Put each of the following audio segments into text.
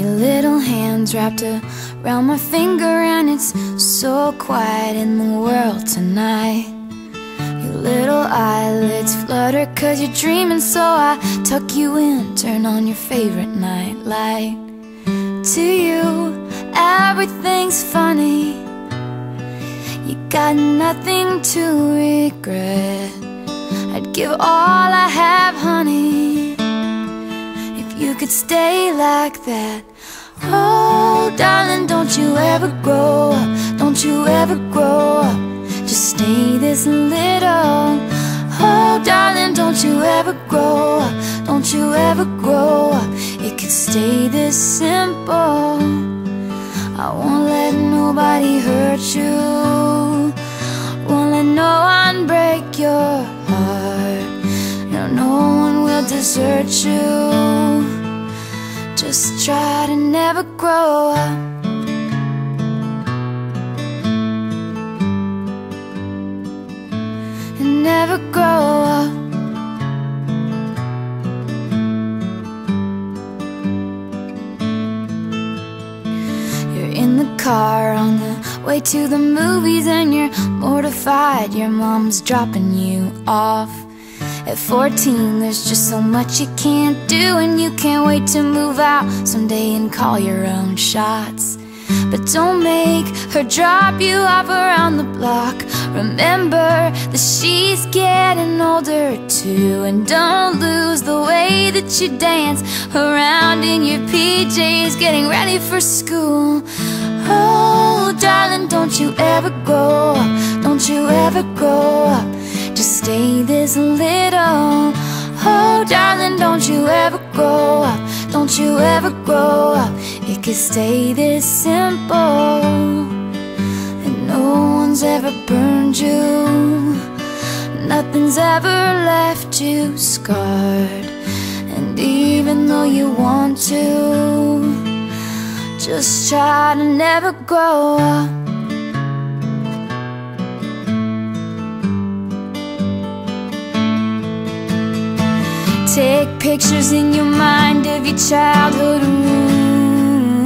Your little hands wrapped around my finger, and it's so quiet in the world tonight. Your little eyelids flutter 'cause you're dreaming, so I tuck you in, turn on your favorite night light. To you, everything's funny. You got nothing to regret. I'd give all I have, honey, if you could stay like that. Oh, darling, don't you ever grow up, don't you ever grow up, just stay this little. Oh, darling, don't you ever grow up, don't you ever grow up, it could stay this simple. I won't let nobody hurt you, won't let no one break your heart. No, no one will desert you. Just try to never grow up. And never grow up. You're in the car on the way to the movies, and you're mortified your mom's dropping you off. At 14, there's just so much you can't do, and you can't wait to move out someday and call your own shots. But don't make her drop you off around the block. Remember that she's getting older too, and don't lose the way that you dance around in your PJs getting ready for school. Oh, darling, don't you ever grow up, don't you ever grow up, just stay this little. Oh, darling, don't you ever grow up, don't you ever grow up, it could stay this simple. And no one's ever burned you, nothing's ever left you scarred. And even though you want to, just try to never grow up. Take pictures in your mind of your childhood room.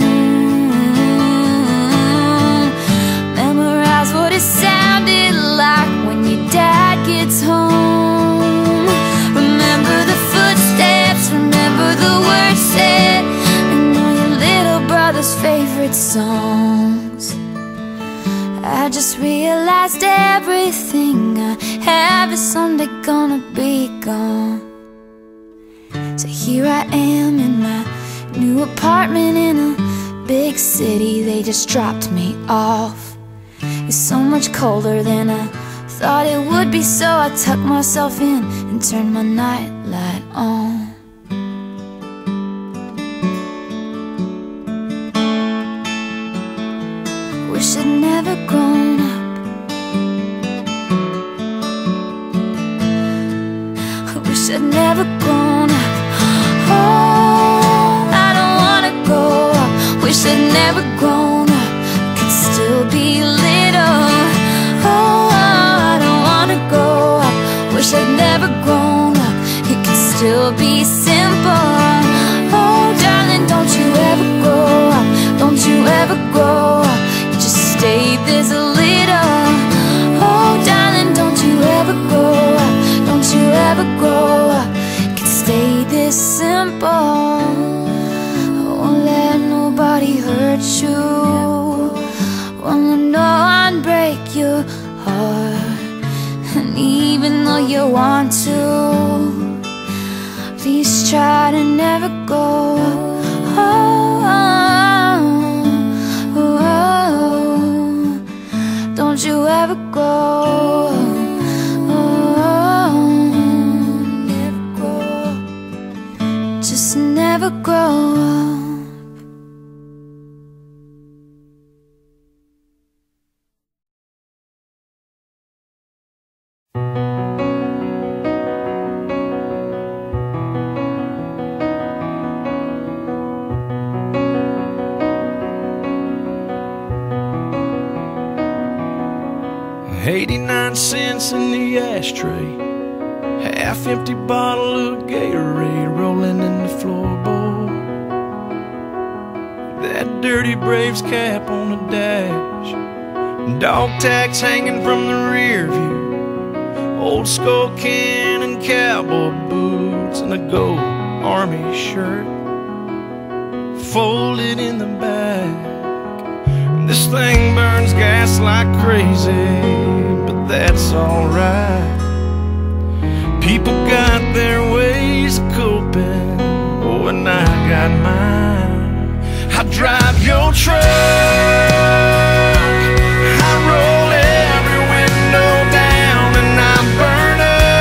Memorize what it sounded like when your dad gets home. Remember the footsteps, remember the words said, and all your little brother's favorite songs. I just realized everything I have is someday gonna be gone. So here I am in my new apartment in a big city. They just dropped me off. It's so much colder than I thought it would be, so I tucked myself in and turned my nightlight on. Wish I'd never grown up. I wish I'd never grown up. Oh, I don't wanna grow up. Wish I'd never grown up, could still be little. Oh, I don't wanna grow up. Wish I'd never grown up, it could still be simple. Oh, darling, don't you ever grow up, don't you ever grow up, you just stay this little. Oh, darling, don't you ever grow up, don't you ever grow up, stay this simple. I won't let nobody hurt you, won't let no one break your heart. And even though you want to, please try to never go. Oh, oh, oh, don't you ever go. Just never grow up. $0.89 in the ashtray, half-empty bottle of Gatorade rolling in the floorboard. that dirty Braves cap on the dash, dog tags hanging from the rear view, old skull can and cowboy boots, and a gold army shirt folded in the back. This thing burns gas like crazy, but that's alright. People got their ways of coping, oh, and I got mine. I drive your truck, I roll every window down, and I burn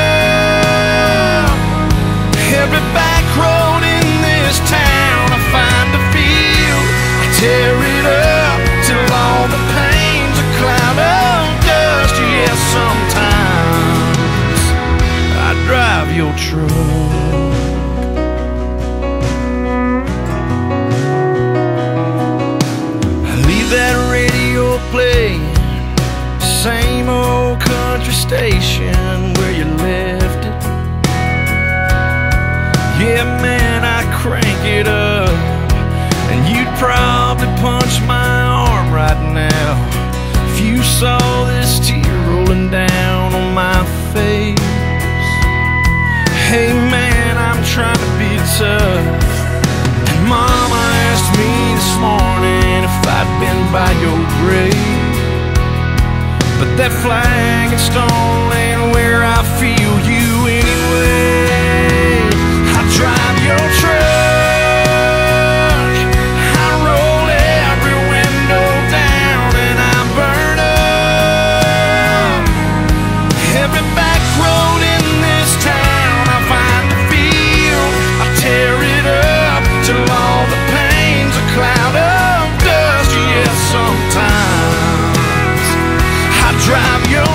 up every back road in this town. I find a field, I tear it up till all the pain's a cloud of dust. Yeah, sometimes I drive your truck. I leave that radio playing, same old country station where you left it. Yeah, man, I crank it up, and you'd probably punch my arm right now if you saw this tear rolling down on my face. Hey man, I'm trying to be tough, and Mama asked me this morning if I'd been by your grave, but that flag and stone ain't where I feel you anyway. I drive your truck, drive your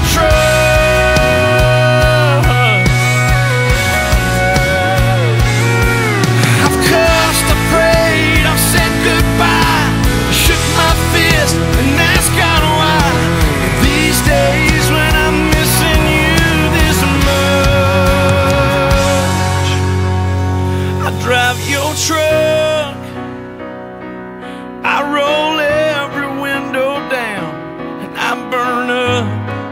truck. I've cussed, I prayed, I've said goodbye, I shook my fist and asked God why. These days when I'm missing you this much, I drive your truck, I roll every window down, and I burn up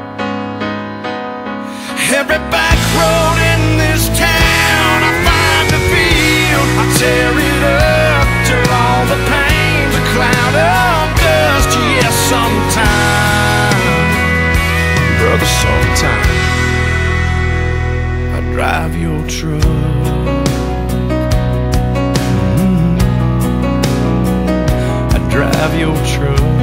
every back road in this town. I find a field, I tear it up till all the pain's a cloud of dust. Yeah, sometime, brother, sometime I drive your truck. I drive your truck.